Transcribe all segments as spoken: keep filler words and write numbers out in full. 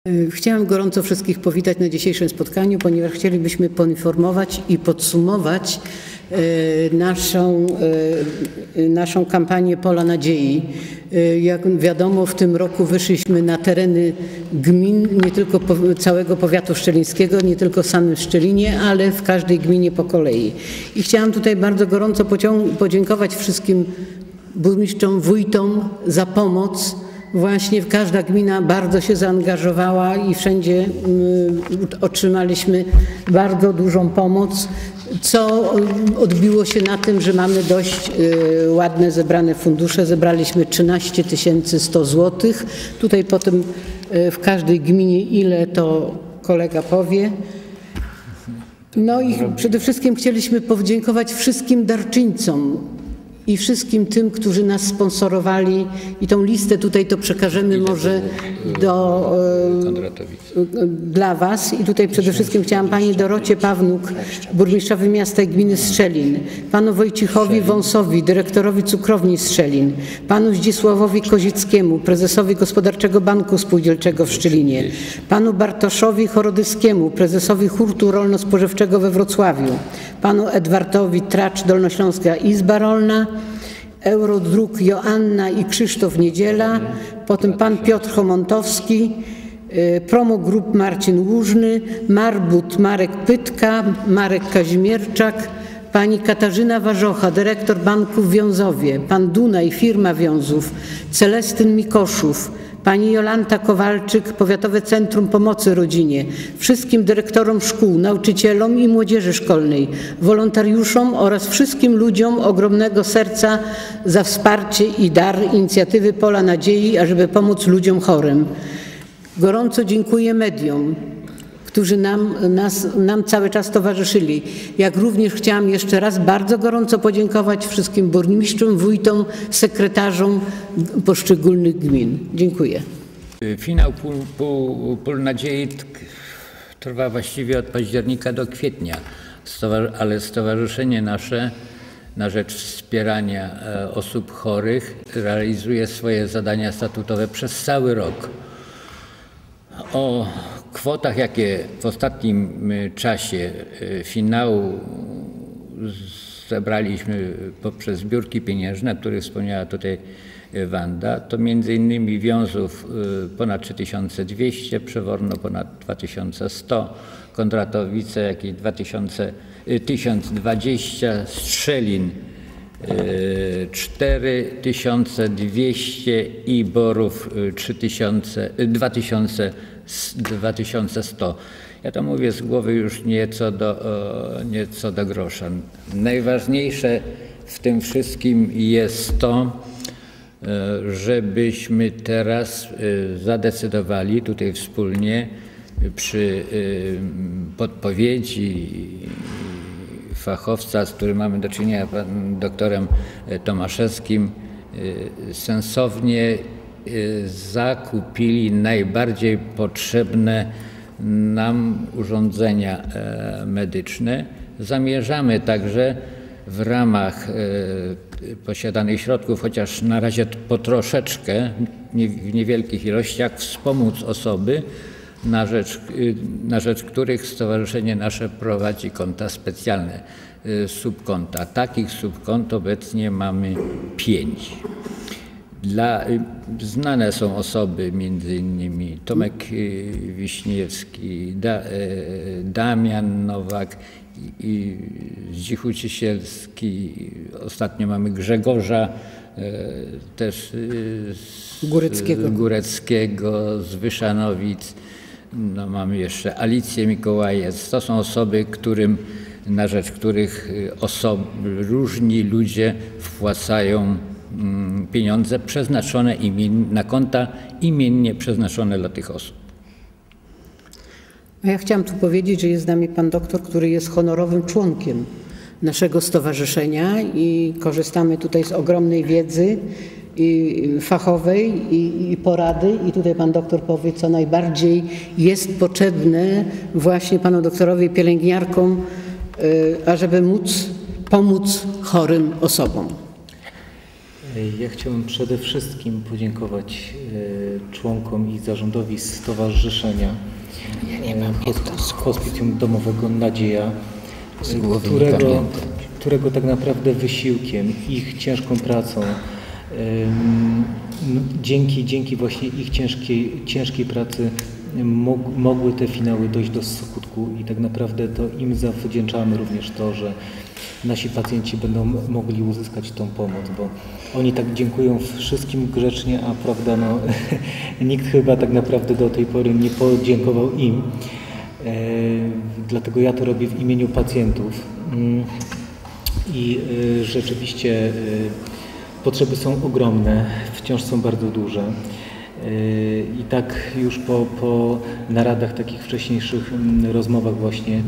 Chciałam gorąco wszystkich powitać na dzisiejszym spotkaniu, ponieważ chcielibyśmy poinformować i podsumować naszą, naszą kampanię Pola Nadziei. Jak wiadomo, w tym roku wyszliśmy na tereny gmin, nie tylko całego powiatu szczelińskiego, nie tylko w samym Szczelinie, ale w każdej gminie po kolei. I chciałam tutaj bardzo gorąco podziękować wszystkim burmistrzom, wójtom za pomoc. Właśnie każda gmina bardzo się zaangażowała i wszędzie otrzymaliśmy bardzo dużą pomoc, co odbiło się na tym, że mamy dość ładne zebrane fundusze. Zebraliśmy trzynaście tysięcy sto złotych. Tutaj potem w każdej gminie ile to kolega powie. No i przede wszystkim chcieliśmy podziękować wszystkim darczyńcom i wszystkim tym, którzy nas sponsorowali, i tą listę tutaj to przekażemy może do, e, dla Was. I tutaj przede wszystkim chciałam Pani Dorocie Pawnuk, burmistrzowi miasta i gminy Strzelin, Panu Wojciechowi Wąsowi, dyrektorowi cukrowni Strzelin, Panu Zdzisławowi Kozickiemu, prezesowi Gospodarczego Banku Spółdzielczego w Szczelinie, Panu Bartoszowi Chorodyskiemu, prezesowi Hurtu Rolno-Spożywczego we Wrocławiu, Panu Edwardowi Tracz, Dolnośląska Izba Rolna, Eurodruk Joanna i Krzysztof Niedziela, potem pan Piotr Chomontowski, Promo Group Marcin Łużny, Marbut Marek Pytka, Marek Kazimierczak, pani Katarzyna Warzocha, dyrektor Banku w Wiązowie, pan Dunaj, firma Wiązów, Celestyn Mikoszów, pani Jolanta Kowalczyk, Powiatowe Centrum Pomocy Rodzinie, wszystkim dyrektorom szkół, nauczycielom i młodzieży szkolnej, wolontariuszom oraz wszystkim ludziom ogromnego serca za wsparcie i dar inicjatywy Pola Nadziei, ażeby pomóc ludziom chorym. Gorąco dziękuję mediom, którzy nam, nas, nam cały czas towarzyszyli. Jak również chciałam jeszcze raz bardzo gorąco podziękować wszystkim burmistrzom, wójtom, sekretarzom poszczególnych gmin. Dziękuję. Finał Pól, Pól, Pól Nadziei trwa właściwie od października do kwietnia, ale stowarzyszenie nasze na rzecz wspierania osób chorych realizuje swoje zadania statutowe przez cały rok. O kwotach, jakie w ostatnim czasie finału zebraliśmy poprzez zbiórki pieniężne, o których wspomniała tutaj Wanda, to między innymi Wiązów ponad trzy tysiące dwieście, Przeworno ponad dwa tysiące sto, Kondratowice jakieś tysiąc dwadzieścia, Strzelin cztery tysiące dwieście i Borów dwa tysiące sto. Ja to mówię z głowy już nieco do, nieco do grosza. Najważniejsze w tym wszystkim jest to, żebyśmy teraz zadecydowali tutaj wspólnie przy podpowiedzi fachowca, z którym mamy do czynienia, panem doktorem Tomaszewskim, sensownie zakupili najbardziej potrzebne nam urządzenia medyczne. Zamierzamy także w ramach posiadanych środków, chociaż na razie po troszeczkę, w niewielkich ilościach, wspomóc osoby, na rzecz, na rzecz których stowarzyszenie nasze prowadzi konta specjalne, subkonta. Takich subkont obecnie mamy pięć. Dla, znane są osoby, między innymi Tomek Wiśniewski, da, Damian Nowak, i, i Zdzichu Cisielski, ostatnio mamy Grzegorza też z Góreckiego, Góreckiego z Wyszanowic, no, mamy jeszcze Alicję Mikołajec. To są osoby, którym, na rzecz których osob, różni ludzie wpłacają pieniądze przeznaczone imien, na konta imiennie przeznaczone dla tych osób. Ja chciałam tu powiedzieć, że jest z nami pan doktor, który jest honorowym członkiem naszego stowarzyszenia i korzystamy tutaj z ogromnej wiedzy i fachowej i, i porady, i tutaj pan doktor powie, co najbardziej jest potrzebne właśnie panu doktorowi Ja chciałem przede wszystkim podziękować członkom i zarządowi stowarzyszenia Ja nie mam Hospicjum Domowego Nadzieja, którego, którego tak naprawdę wysiłkiem, ich ciężką pracą, dzięki, dzięki właśnie ich ciężkiej, ciężkiej pracy mogły te finały dojść do skutku i tak naprawdę to im zawdzięczamy również to, że nasi pacjenci będą mogli uzyskać tą pomoc, bo oni tak dziękują wszystkim grzecznie, a prawda, no, nikt chyba tak naprawdę do tej pory nie podziękował im. E, dlatego ja to robię w imieniu pacjentów mm, i e, rzeczywiście e, potrzeby są ogromne, wciąż są bardzo duże. I tak już po, po naradach, takich wcześniejszych rozmowach właśnie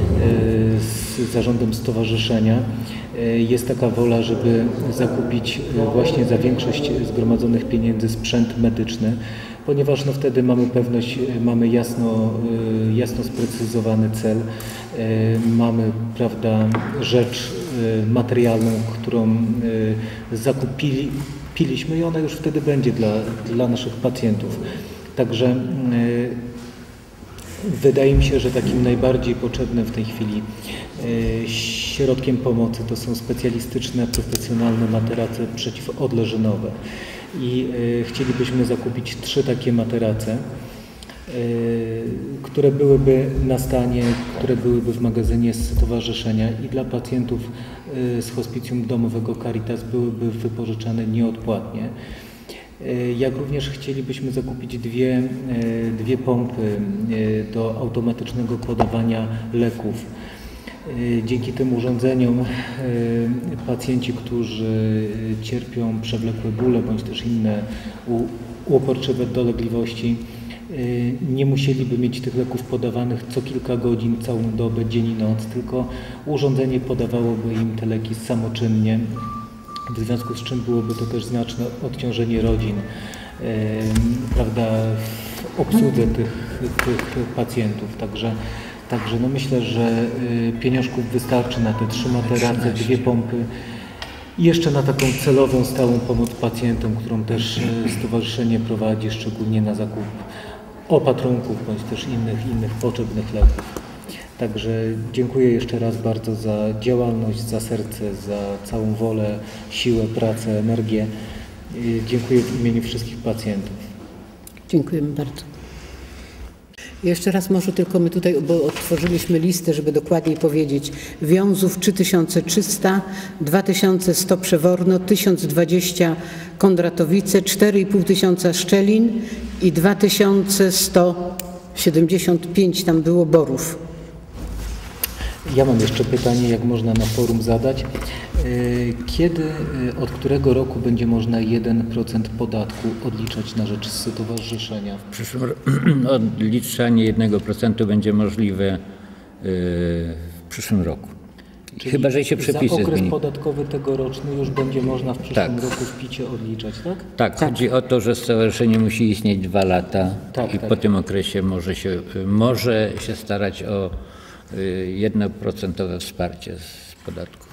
z zarządem stowarzyszenia jest taka wola, żeby zakupić właśnie za większość zgromadzonych pieniędzy sprzęt medyczny, ponieważ no wtedy mamy pewność, mamy jasno, jasno sprecyzowany cel, mamy, prawda, rzecz materialną, którą zakupili, piliśmy i ona już wtedy będzie dla, dla naszych pacjentów. Także y, wydaje mi się, że takim najbardziej potrzebnym w tej chwili y, środkiem pomocy to są specjalistyczne, profesjonalne materace przeciwodleżynowe. I y, chcielibyśmy zakupić trzy takie materace, y, które byłyby na stanie, które byłyby w magazynie stowarzyszenia i dla pacjentów y, z Hospicjum Domowego Caritas byłyby wypożyczane nieodpłatnie. Y, jak również chcielibyśmy zakupić dwie, y, dwie pompy y, do automatycznego podawania leków. Y, dzięki tym urządzeniom y, pacjenci, którzy cierpią przewlekłe bóle bądź też inne uporczywe dolegliwości, nie musieliby mieć tych leków podawanych co kilka godzin, całą dobę, dzień i noc, tylko urządzenie podawałoby im te leki samoczynnie, w związku z czym byłoby to też znaczne odciążenie rodzin, prawda, w obsłudze tych, tych pacjentów. Także, także no myślę, że pieniążków wystarczy na te trzy materace, dwie pompy. I jeszcze na taką celową, stałą pomoc pacjentom, którą też stowarzyszenie prowadzi, szczególnie na zakup opatrunków bądź też innych, innych potrzebnych leków. Także dziękuję jeszcze raz bardzo za działalność, za serce, za całą wolę, siłę, pracę, energię. Dziękuję w imieniu wszystkich pacjentów. Dziękujemy bardzo. Jeszcze raz może tylko my tutaj, bo otworzyliśmy listę, żeby dokładniej powiedzieć. Wiązów trzy tysiące trzysta, dwa tysiące sto Przeworno, tysiąc dwadzieścia Kondratowice, cztery i pół tysiąca Szczelin i dwa tysiące sto siedemdziesiąt pięć tam było Borów. Ja mam jeszcze pytanie, jak można na forum zadać. Kiedy, od którego roku będzie można jeden procent podatku odliczać na rzecz stowarzyszenia? W przyszłym odliczanie jednego procent będzie możliwe w przyszłym roku. Czyli chyba że się przepisy za okres zmieni. podatkowy tegoroczny już będzie można w przyszłym Tak. roku w picie odliczać, tak? Tak, tak, chodzi o to, że stowarzyszenie musi istnieć dwa lata Tak, i tak. po tym okresie może się, może się starać o jednoprocentowe wsparcie z podatku.